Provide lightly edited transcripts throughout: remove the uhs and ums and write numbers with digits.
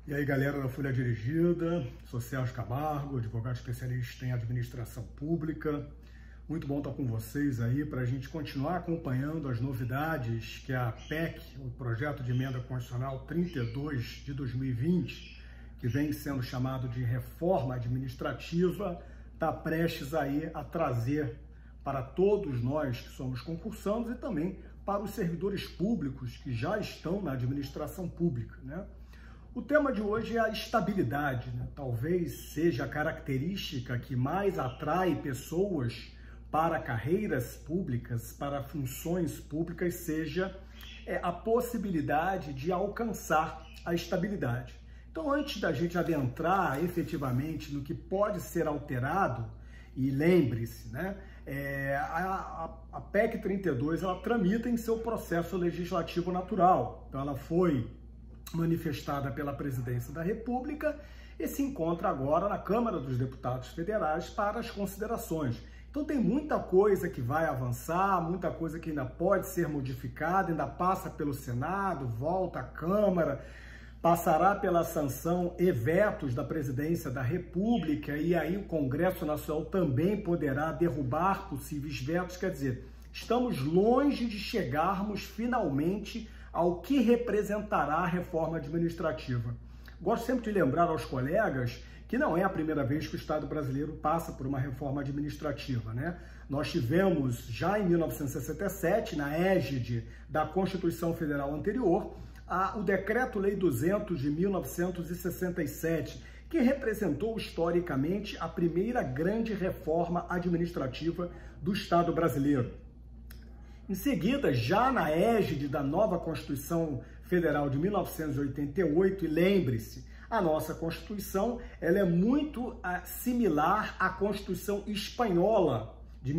E aí, galera da Folha Dirigida, sou Sérgio Camargo, advogado especialista em administração pública. Muito bom estar com vocês aí para a gente continuar acompanhando as novidades que a PEC, o Projeto de Emenda Constitucional 32 de 2020, que vem sendo chamado de reforma administrativa, está prestes aí a trazer para todos nós que somos concursandos e também para os servidores públicos que já estão na administração pública, né? O tema de hoje é a estabilidade, né? Talvez seja a característica que mais atrai pessoas para carreiras públicas, para funções públicas, seja a possibilidade de alcançar a estabilidade. Então, antes da gente adentrar efetivamente no que pode ser alterado, e lembre-se, né, a PEC 32 ela tramita em seu processo legislativo natural. Então, ela foi manifestada pela Presidência da República e se encontra agora na Câmara dos Deputados Federais para as considerações. Então tem muita coisa que vai avançar, muita coisa que ainda pode ser modificada, ainda passa pelo Senado, volta à Câmara, passará pela sanção e vetos da Presidência da República, e aí o Congresso Nacional também poderá derrubar possíveis vetos. Quer dizer, estamos longe de chegarmos finalmente ao que representará a reforma administrativa. Gosto sempre de lembrar aos colegas que não é a primeira vez que o Estado brasileiro passa por uma reforma administrativa, né? Nós tivemos já em 1967, na égide da Constituição Federal anterior, o Decreto-Lei 200 de 1967, que representou historicamente a primeira grande reforma administrativa do Estado brasileiro. Em seguida, já na égide da nova Constituição Federal de 1988, e lembre-se, a nossa Constituição ela é muito similar à Constituição Espanhola de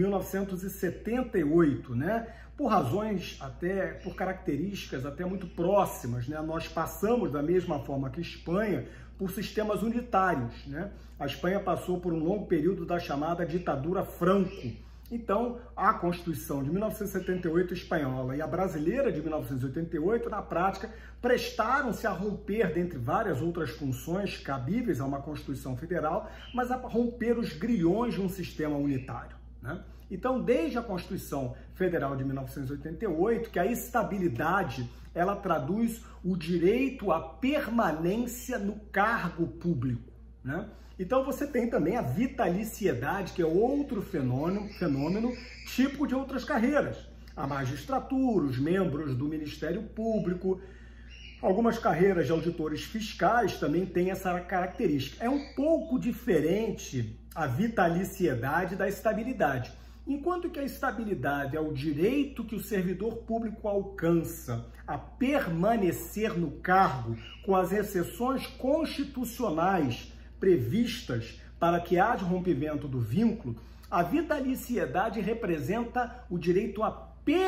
1978, né? Por razões até, por características até muito próximas, né? Nós passamos da mesma forma que a Espanha por sistemas unitários, né? A Espanha passou por um longo período da chamada ditadura Franco. Então, a Constituição de 1978 espanhola e a brasileira de 1988, na prática, prestaram-se a romper, dentre várias outras funções cabíveis a uma Constituição Federal, mas a romper os grilhões de um sistema unitário, né? Então, desde a Constituição Federal de 1988, que a estabilidade ela traduz o direito à permanência no cargo público, né? Então você tem também a vitaliciedade, que é outro fenômeno típico de outras carreiras. A magistratura, os membros do Ministério Público, algumas carreiras de auditores fiscais também têm essa característica. É um pouco diferente a vitaliciedade da estabilidade. Enquanto que a estabilidade é o direito que o servidor público alcança a permanecer no cargo, com as exceções constitucionais previstas para que haja rompimento do vínculo, a vitaliciedade representa o direito à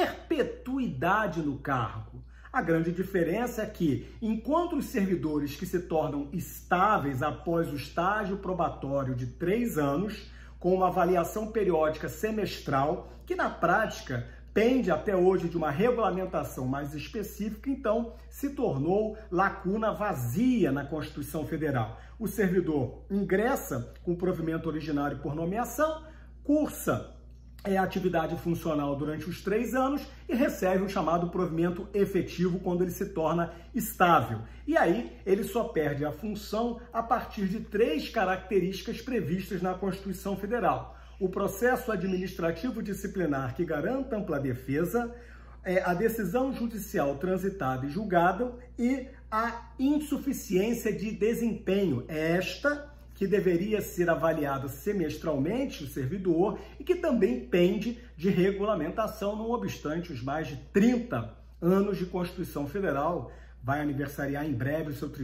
perpetuidade no cargo. A grande diferença é que, enquanto os servidores que se tornam estáveis após o estágio probatório de 3 anos, com uma avaliação periódica semestral, que na prática pende até hoje de uma regulamentação mais específica, então se tornou lacuna vazia na Constituição Federal. O servidor ingressa com provimento originário por nomeação, cursa a atividade funcional durante os 3 anos e recebe o chamado provimento efetivo quando ele se torna estável. E aí ele só perde a função a partir de 3 características previstas na Constituição Federal: o processo administrativo disciplinar que garanta ampla defesa, a decisão judicial transitada e julgada e a insuficiência de desempenho, esta que deveria ser avaliada semestralmente o servidor e que também pende de regulamentação, não obstante os mais de 30 anos de Constituição Federal. Vai aniversariar em breve o seu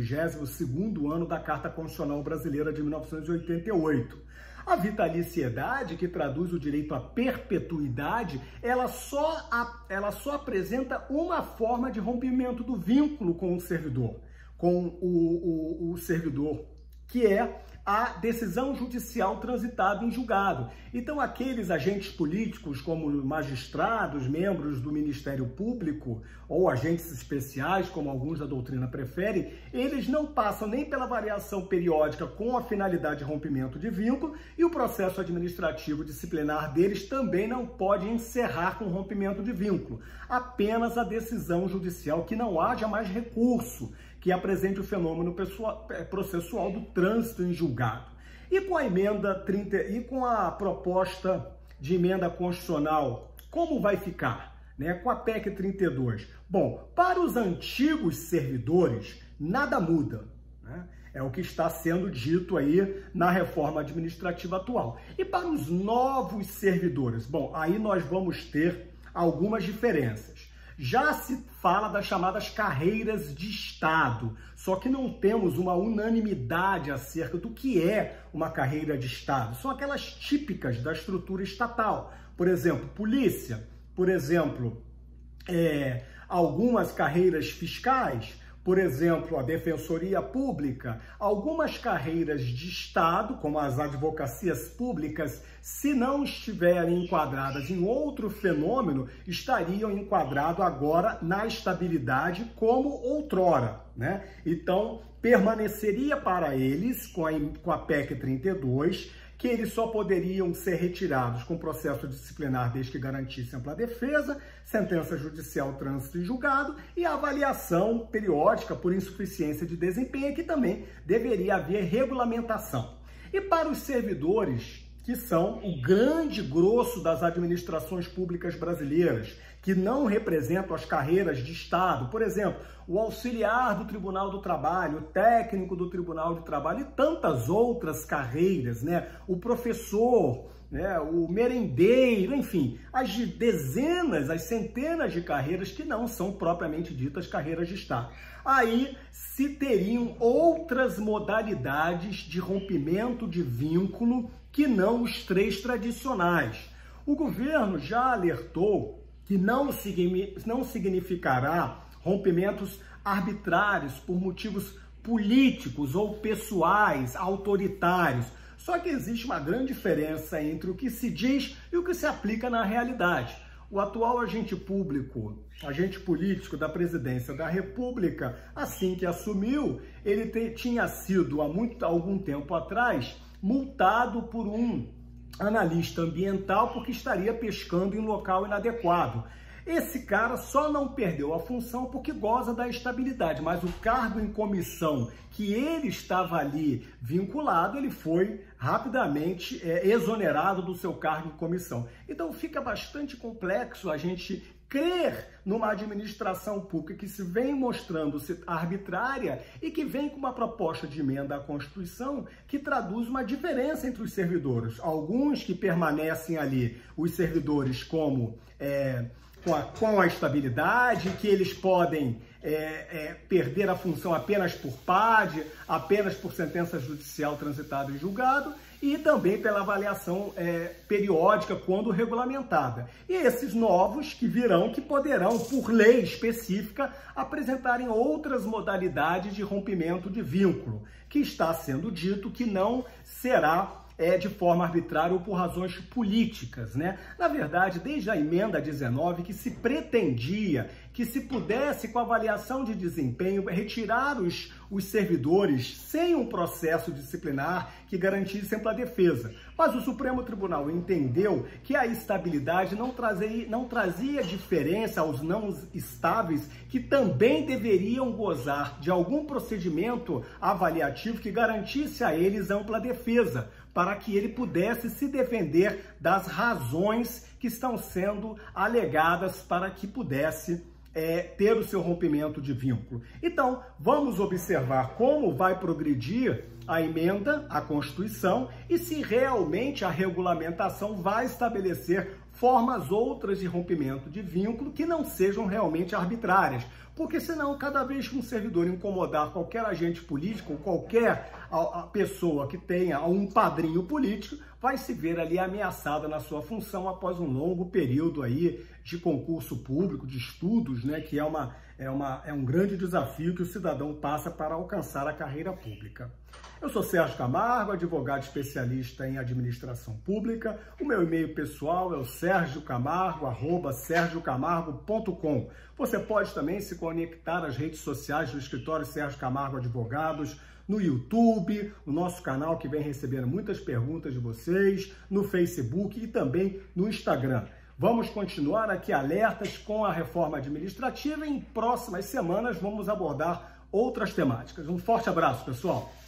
32º ano da Carta Constitucional Brasileira de 1988. A vitaliciedade, que traduz o direito à perpetuidade, ela só apresenta uma forma de rompimento do vínculo com o servidor, com o servidor, que é a decisão judicial transitada em julgado. Então, aqueles agentes políticos, como magistrados, membros do Ministério Público, ou agentes especiais, como alguns da doutrina preferem, eles não passam nem pela avaliação periódica com a finalidade de rompimento de vínculo, e o processo administrativo disciplinar deles também não pode encerrar com rompimento de vínculo. Apenas a decisão judicial, que não haja mais recurso, que apresente o fenômeno processual do trânsito em julgado. E com a emenda 30 e com a proposta de emenda constitucional, como vai ficar, né? Com a PEC 32? Bom, para os antigos servidores, nada muda, né? É o que está sendo dito aí na reforma administrativa atual. E para os novos servidores? Bom, aí nós vamos ter algumas diferenças. Já se fala das chamadas carreiras de Estado, só que não temos uma unanimidade acerca do que é uma carreira de Estado. São aquelas típicas da estrutura estatal. Por exemplo, polícia, por exemplo, algumas carreiras fiscais, por exemplo, a Defensoria Pública, algumas carreiras de Estado, como as advocacias públicas, se não estiverem enquadradas em outro fenômeno, estariam enquadradas agora na estabilidade como outrora, né? Então, permaneceria para eles, com a PEC 32, que eles só poderiam ser retirados com processo disciplinar desde que garantisse ampla defesa, sentença judicial, trânsito e julgado, e a avaliação periódica por insuficiência de desempenho, que também deveria haver regulamentação. E para os servidores, que são o grande grosso das administrações públicas brasileiras, que não representam as carreiras de Estado, por exemplo, o auxiliar do Tribunal do Trabalho, o técnico do Tribunal do Trabalho e tantas outras carreiras, né? O professor, né? O merendeiro, enfim, as dezenas, as centenas de carreiras que não são propriamente ditas carreiras de Estado. Aí se teriam outras modalidades de rompimento de vínculo que não os três tradicionais. O governo já alertou que não significará rompimentos arbitrários por motivos políticos ou pessoais, autoritários. Só que existe uma grande diferença entre o que se diz e o que se aplica na realidade. O atual agente político da presidência da República, assim que assumiu, ele tinha sido há algum tempo atrás multado por um analista ambiental porque estaria pescando em local inadequado. Esse cara só não perdeu a função porque goza da estabilidade, mas o cargo em comissão que ele estava ali vinculado, ele foi rapidamente exonerado do seu cargo em comissão. Então fica bastante complexo a gente crer numa administração pública que se vem mostrando-se arbitrária e que vem com uma proposta de emenda à Constituição que traduz uma diferença entre os servidores. Alguns que permanecem ali, os servidores como com a estabilidade, que eles podem perder a função apenas por PAD, apenas por sentença judicial transitada em julgado, e também pela avaliação periódica quando regulamentada. E esses novos que virão, que poderão, por lei específica, apresentarem outras modalidades de rompimento de vínculo, que está sendo dito que não será de forma arbitrária ou por razões políticas, né? Na verdade, desde a emenda 19, que se pretendia que se pudesse, com avaliação de desempenho, retirar os servidores sem um processo disciplinar que garantisse ampla defesa. Mas o Supremo Tribunal entendeu que a estabilidade não trazia diferença aos não estáveis, que também deveriam gozar de algum procedimento avaliativo que garantisse a eles ampla defesa, para que ele pudesse se defender das razões que estão sendo alegadas para que pudesse ter o seu rompimento de vínculo. Então, vamos observar como vai progredir a emenda à Constituição e se realmente a regulamentação vai estabelecer formas outras de rompimento de vínculo que não sejam realmente arbitrárias. Porque senão, cada vez que um servidor incomodar qualquer agente político, ou qualquer pessoa que tenha um padrinho político, vai se ver ali ameaçada na sua função após um longo período aí de concurso público, de estudos, né, que é um grande desafio que o cidadão passa para alcançar a carreira pública. Eu sou Sérgio Camargo, advogado especialista em administração pública. O meu e-mail pessoal é o sergiocamargo@sergiocamargo.com. Você pode também se conectar às redes sociais do escritório Sérgio Camargo Advogados, no YouTube, o nosso canal que vem recebendo muitas perguntas de vocês, no Facebook e também no Instagram. Vamos continuar aqui alertas com a reforma administrativa e em próximas semanas vamos abordar outras temáticas. Um forte abraço, pessoal!